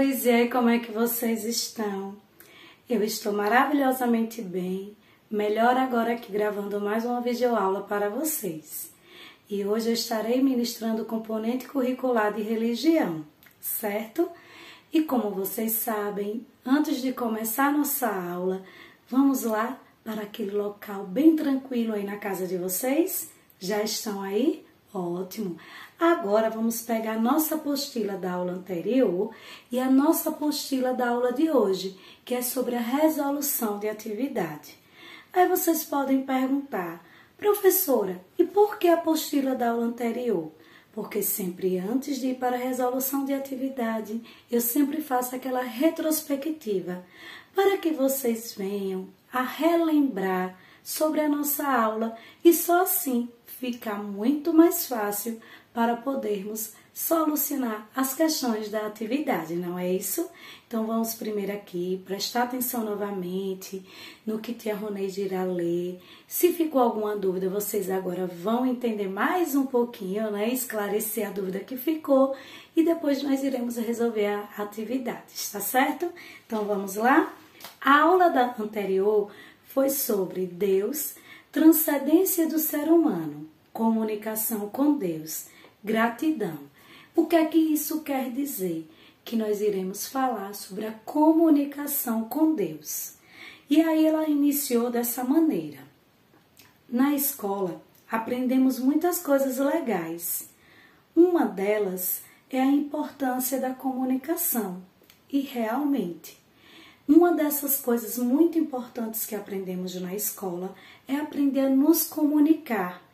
amores! E aí, como é que vocês estão? Eu estou maravilhosamente bem, melhor agora aqui gravando mais uma videoaula para vocês. E hoje eu estarei ministrando o componente curricular de religião, certo? E como vocês sabem, antes de começar a nossa aula, vamos lá para aquele local bem tranquilo aí na casa de vocês? Já estão aí? Ótimo! Agora vamos pegar a nossa apostila da aula anterior e a nossa apostila da aula de hoje, que é sobre a resolução de atividade. Aí vocês podem perguntar, professora, e por que a apostila da aula anterior? Porque sempre antes de ir para a resolução de atividade, eu sempre faço aquela retrospectiva, para que vocês venham a relembrar sobre a nossa aula e só assim fica muito mais fácil para podermos solucionar as questões da atividade, não é isso? Então vamos primeiro aqui, prestar atenção novamente no que tia Roneide irá ler. Se ficou alguma dúvida, vocês agora vão entender mais um pouquinho, né? Esclarecer a dúvida que ficou e depois nós iremos resolver a atividade, está certo? Então vamos lá? A aula anterior foi sobre Deus, transcendência do ser humano, comunicação com Deus, gratidão. O que é que isso quer dizer? Que nós iremos falar sobre a comunicação com Deus. E aí ela iniciou dessa maneira. Na escola, aprendemos muitas coisas legais. Uma delas é a importância da comunicação. E realmente, uma dessas coisas muito importantes que aprendemos na escola é aprender a nos comunicar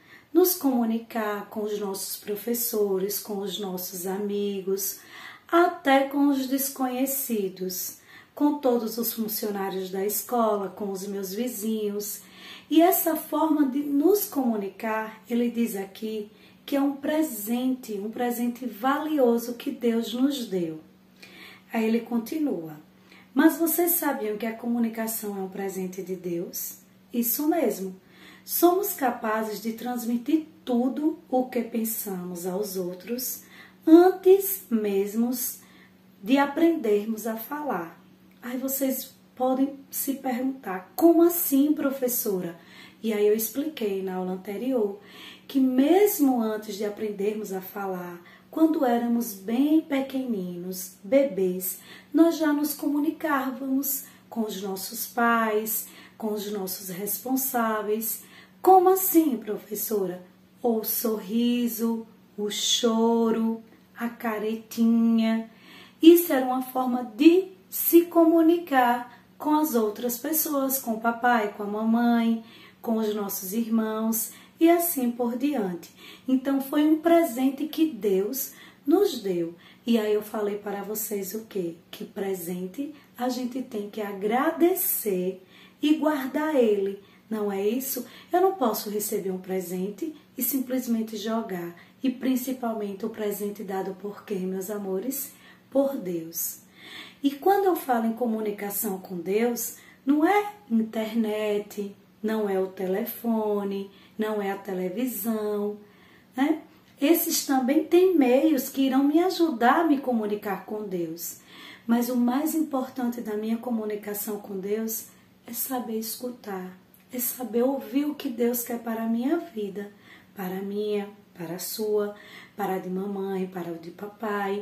com os nossos professores, com os nossos amigos, até com os desconhecidos, com todos os funcionários da escola, com os meus vizinhos. E essa forma de nos comunicar, ele diz aqui que é um presente valioso que Deus nos deu. Aí ele continua. Mas vocês sabiam que a comunicação é um presente de Deus? Isso mesmo. Somos capazes de transmitir tudo o que pensamos aos outros antes mesmo de aprendermos a falar. Aí vocês podem se perguntar, como assim, professora? E aí eu expliquei na aula anterior que mesmo antes de aprendermos a falar, quando éramos bem pequeninos, bebês, nós já nos comunicávamos com os nossos pais, com os nossos responsáveis. Como assim, professora? O sorriso, o choro, a caretinha. Isso era uma forma de se comunicar com as outras pessoas, com o papai, com a mamãe, com os nossos irmãos e assim por diante. Então foi um presente que Deus nos deu. E aí eu falei para vocês o quê? Que presente a gente tem que agradecer e guardar ele. Não é isso? Eu não posso receber um presente e simplesmente jogar. E principalmente o presente dado por quem, meus amores? Por Deus. E quando eu falo em comunicação com Deus, não é internet, não é o telefone, não é a televisão, né? Esses também têm meios que irão me ajudar a me comunicar com Deus. Mas o mais importante da minha comunicação com Deus é saber escutar. É saber ouvir o que Deus quer para a minha vida, para a minha, para a sua, para a de mamãe, para a de papai,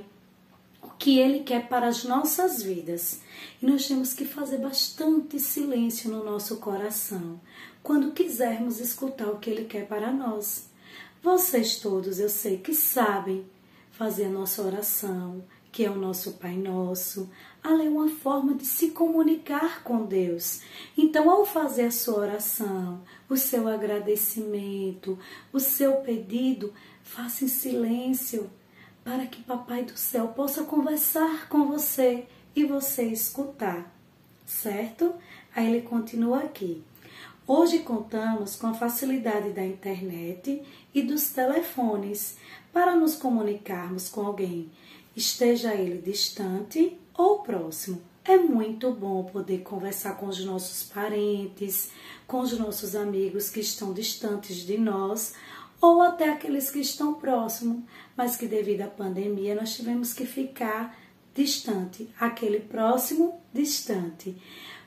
o que Ele quer para as nossas vidas. E nós temos que fazer bastante silêncio no nosso coração, quando quisermos escutar o que Ele quer para nós. Vocês todos, eu sei que sabem fazer a nossa oração, que é o nosso Pai Nosso. Ela é uma forma de se comunicar com Deus. Então, ao fazer a sua oração, o seu agradecimento, o seu pedido, faça em silêncio, para que Papai do Céu possa conversar com você e você escutar, certo? Aí ele continua aqui. Hoje contamos com a facilidade da internet e dos telefones para nos comunicarmos com alguém, esteja ele distante ou próximo. É muito bom poder conversar com os nossos parentes, com os nossos amigos que estão distantes de nós, ou até aqueles que estão próximos, mas que devido à pandemia nós tivemos que ficar distante, aquele próximo, distante.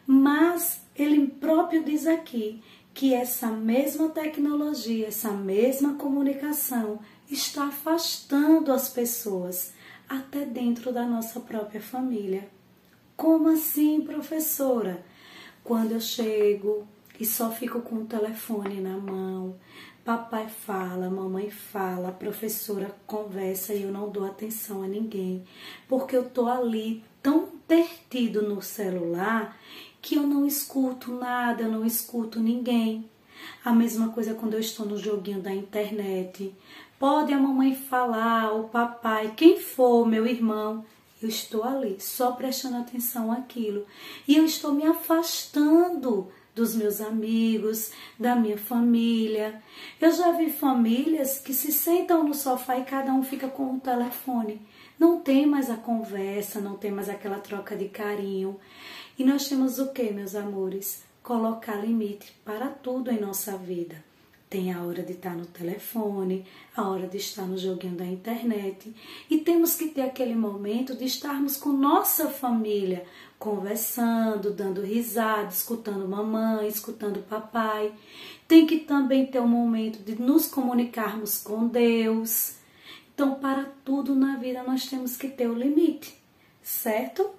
Mas ele próprio diz aqui que essa mesma tecnologia, essa mesma comunicação está afastando as pessoas até dentro da nossa própria família. Como assim, professora? Quando eu chego e só fico com o telefone na mão, papai fala, mamãe fala, a professora conversa e eu não dou atenção a ninguém, porque eu tô ali tão perdido no celular que eu não escuto nada, eu não escuto ninguém. A mesma coisa quando eu estou no joguinho da internet. Pode a mamãe falar, o papai, quem for, meu irmão, eu estou ali só prestando atenção àquilo. E eu estou me afastando dos meus amigos, da minha família. Eu já vi famílias que se sentam no sofá e cada um fica com o telefone. Não tem mais a conversa, não tem mais aquela troca de carinho. E nós temos o que, meus amores? Colocar limite para tudo em nossa vida. Tem a hora de estar no telefone, a hora de estar no joguinho da internet. E temos que ter aquele momento de estarmos com nossa família, conversando, dando risada, escutando mamãe, escutando papai. Tem que também ter um momento de nos comunicarmos com Deus. Então, para tudo na vida nós temos que ter o limite, certo?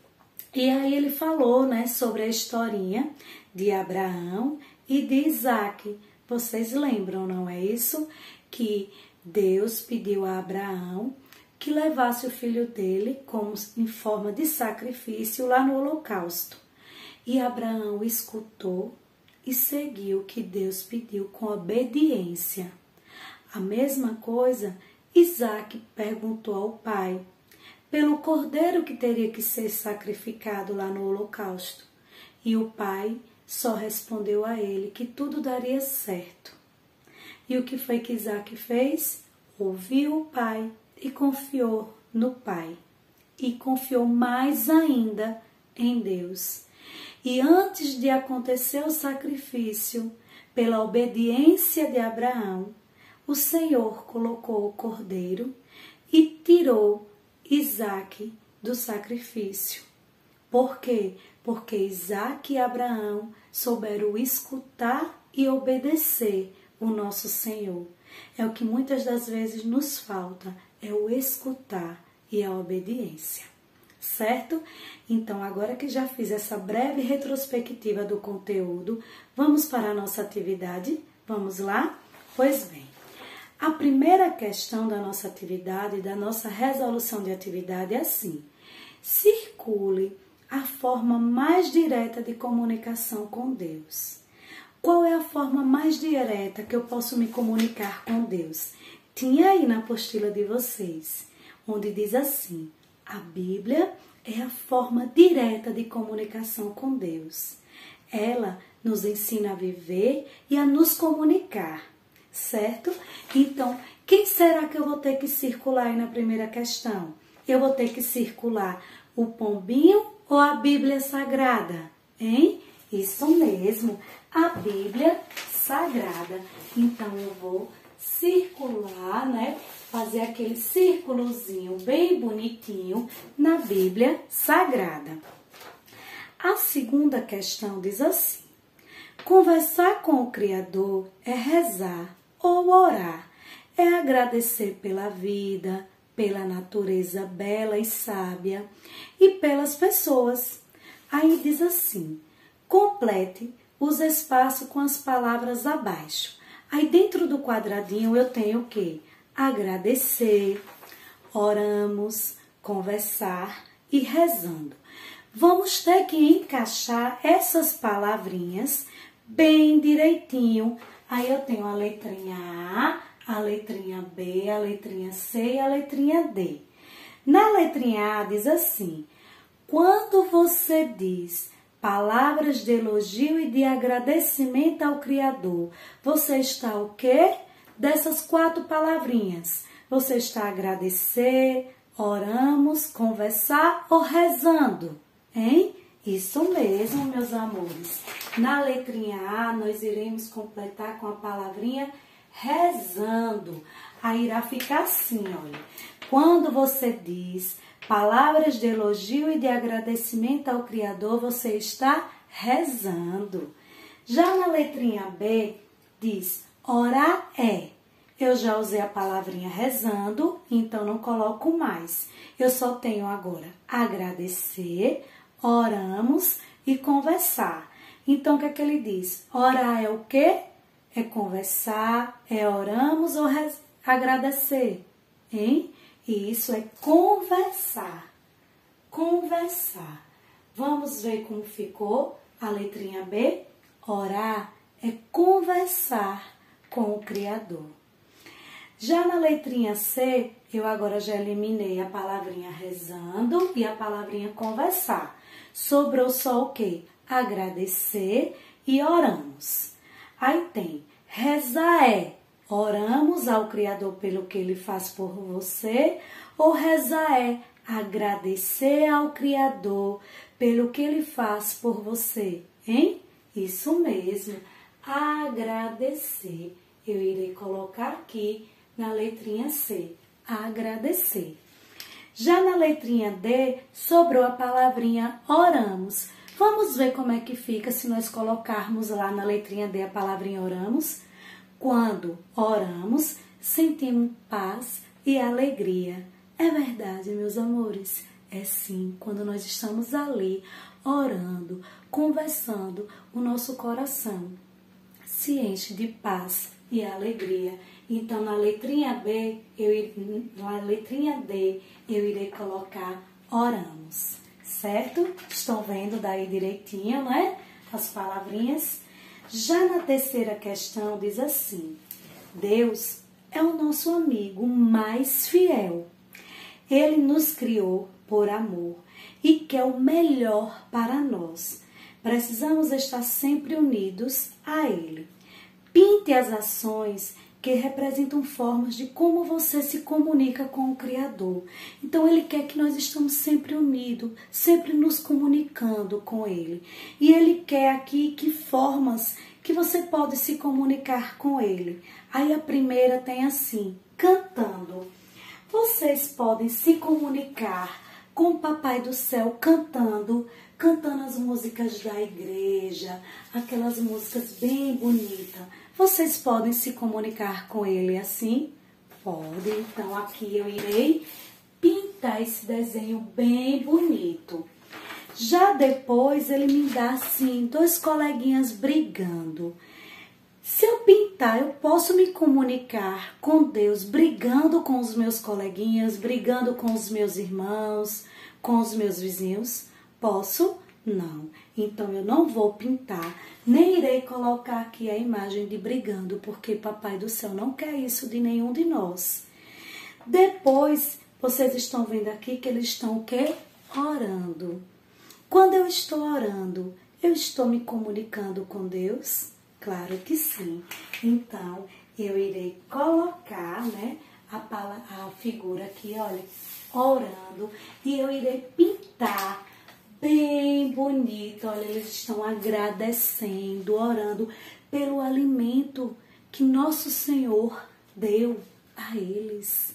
E aí ele falou, né, sobre a historinha de Abraão e de Isaac. Vocês lembram, não é isso? Que Deus pediu a Abraão que levasse o filho dele como em forma de sacrifício lá no holocausto. E Abraão escutou e seguiu o que Deus pediu com obediência. A mesma coisa, Isaac perguntou ao pai pelo cordeiro que teria que ser sacrificado lá no holocausto. E o pai só respondeu a ele que tudo daria certo. E o que foi que Isaac fez? Ouviu o pai e confiou no pai. E confiou mais ainda em Deus. E antes de acontecer o sacrifício, pela obediência de Abraão, o Senhor colocou o cordeiro e tirou Isaac do sacrifício. Por quê? Porque Isaac e Abraão souberam escutar e obedecer o nosso Senhor. É o que muitas das vezes nos falta, é o escutar e a obediência. Certo? Então, agora que já fiz essa breve retrospectiva do conteúdo, vamos para a nossa atividade? Vamos lá? Pois bem. A primeira questão da nossa atividade, da nossa resolução de atividade é assim: circule a forma mais direta de comunicação com Deus. Qual é a forma mais direta que eu posso me comunicar com Deus? Tinha aí na apostila de vocês, onde diz assim: a Bíblia é a forma direta de comunicação com Deus. Ela nos ensina a viver e a nos comunicar. Certo? Então, quem será que eu vou ter que circular aí na primeira questão? Eu vou ter que circular o pombinho ou a Bíblia Sagrada? Hein? Isso mesmo, a Bíblia Sagrada. Então, eu vou circular, né? Fazer aquele círculozinho bem bonitinho na Bíblia Sagrada. A segunda questão diz assim: conversar com o Criador é rezar ou orar, é agradecer pela vida, pela natureza bela e sábia e pelas pessoas. Aí diz assim: complete os espaços com as palavras abaixo. Aí dentro do quadradinho eu tenho o quê? Agradecer, oramos, conversar e rezando. Vamos ter que encaixar essas palavrinhas bem direitinho. Aí eu tenho a letrinha A, a letrinha B, a letrinha C e a letrinha D. Na letrinha A diz assim: quando você diz palavras de elogio e de agradecimento ao Criador, você está o quê? Dessas 4 palavrinhas. Você está a agradecer, oramos, conversar ou rezando, hein? Isso mesmo, meus amores. Na letrinha A, nós iremos completar com a palavrinha rezando. Aí irá ficar assim, olha. Quando você diz Palavras de elogio e de agradecimento ao Criador você está rezando. Já na letrinha B, diz orar é. Eu já usei a palavrinha rezando, então não coloco mais. Eu só tenho agora agradecer, oramos e conversar. Então, o que é que ele diz? Orar é o quê? É conversar, é oramos ou agradecer, hein? E isso é conversar. Conversar. Vamos ver como ficou a letrinha B? Orar é conversar com o Criador. Já na letrinha C, eu agora já eliminei a palavrinha rezando e a palavrinha conversar. Sobrou só o quê? Agradecer e oramos. Aí tem rezar é oramos ao Criador pelo que Ele faz por você, ou rezar é agradecer ao Criador pelo que Ele faz por você, hein? Isso mesmo, agradecer. Eu irei colocar aqui na letrinha C, agradecer. Já na letrinha D, sobrou a palavrinha oramos. Vamos ver como é que fica se nós colocarmos lá na letrinha D a palavrinha oramos? Quando oramos, sentimos paz e alegria. É verdade, meus amores? É sim, quando nós estamos ali orando, conversando, o nosso coração se enche de paz e alegria. Então, na letrinha D, eu irei colocar oramos, certo? Estão vendo daí direitinho, né? As palavrinhas. Já na terceira questão diz assim: Deus é o nosso amigo mais fiel. Ele nos criou por amor e quer o melhor para nós. Precisamos estar sempre unidos a Ele. Pinte as ações que representam formas de como você se comunica com o Criador. Então, Ele quer que nós estamos sempre unidos, sempre nos comunicando com Ele. E Ele quer aqui que formas que você pode se comunicar com Ele. Aí a primeira tem assim, cantando. Vocês podem se comunicar com o Papai do Céu cantando as músicas da igreja, aquelas músicas bem bonitas. Vocês podem se comunicar com Ele assim? Podem. Então, aqui eu irei pintar esse desenho bem bonito. Já depois, ele me dá assim, 2 coleguinhas brigando. Se eu pintar, eu posso me comunicar com Deus brigando com os meus coleguinhas, brigando com os meus irmãos, com os meus vizinhos? Posso? Não. Então, eu não vou pintar, nem irei colocar aqui a imagem de brigando, porque Papai do Céu não quer isso de nenhum de nós. Depois, vocês estão vendo aqui que eles estão o quê? Orando. Quando eu estou orando, eu estou me comunicando com Deus? Claro que sim. Então, eu irei colocar, né, a figura aqui, olha, orando, e eu irei pintar bem bonito. Olha, eles estão agradecendo, orando pelo alimento que nosso Senhor deu a eles.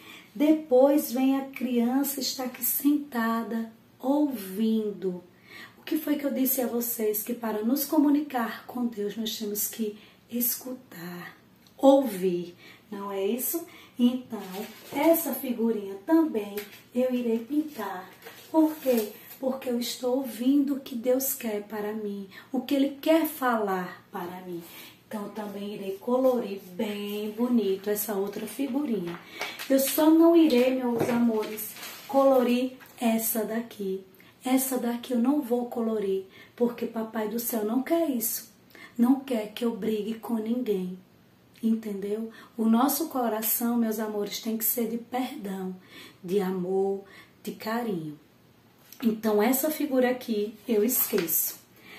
Depois vem a criança, está aqui sentada, ouvindo. O que foi que eu disse a vocês? Que para nos comunicar com Deus, nós temos que escutar, ouvir. Não é isso? Então, essa figurinha também eu irei pintar. Por quê? Porque eu estou ouvindo o que Deus quer para mim, o que Ele quer falar para mim. Então, também irei colorir bem bonito essa outra figurinha. Eu só não irei, meus amores, colorir essa daqui. Essa daqui eu não vou colorir, porque Papai do Céu não quer isso. Não quer que eu brigue com ninguém. Entendeu? O nosso coração, meus amores, tem que ser de perdão, de amor, de carinho. Então, essa figura aqui eu esqueço.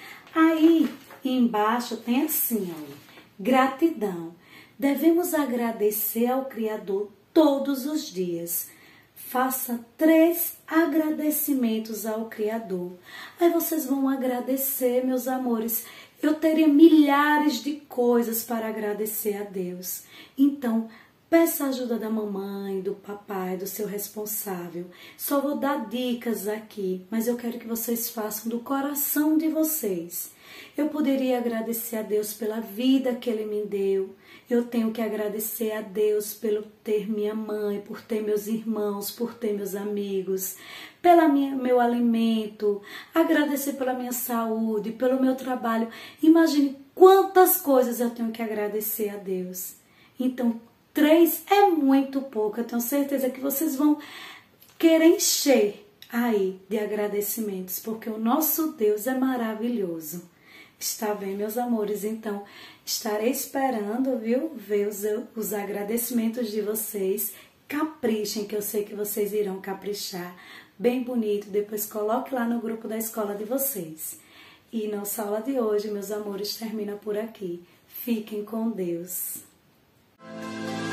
Aí, embaixo tem assim, olha, gratidão. Devemos agradecer ao Criador todos os dias. Faça 3 agradecimentos ao Criador. Aí vocês vão agradecer, meus amores. Eu teria milhares de coisas para agradecer a Deus. Então, Peça a ajuda da mamãe, do papai, do seu responsável. Só vou dar dicas aqui, mas eu quero que vocês façam do coração de vocês. Eu poderia agradecer a Deus pela vida que Ele me deu. Eu tenho que agradecer a Deus pelo ter minha mãe, por ter meus irmãos, por ter meus amigos, pelo meu alimento, agradecer pela minha saúde, pelo meu trabalho. Imagine quantas coisas eu tenho que agradecer a Deus. Então, 3 é muito pouco. Eu tenho certeza que vocês vão querer encher aí de agradecimentos, porque o nosso Deus é maravilhoso. Está bem, meus amores? Então, estarei esperando, viu? Ver os agradecimentos de vocês. Caprichem, que eu sei que vocês irão caprichar. Bem bonito. Depois coloque lá no grupo da escola de vocês. E nossa aula de hoje, meus amores, termina por aqui. Fiquem com Deus.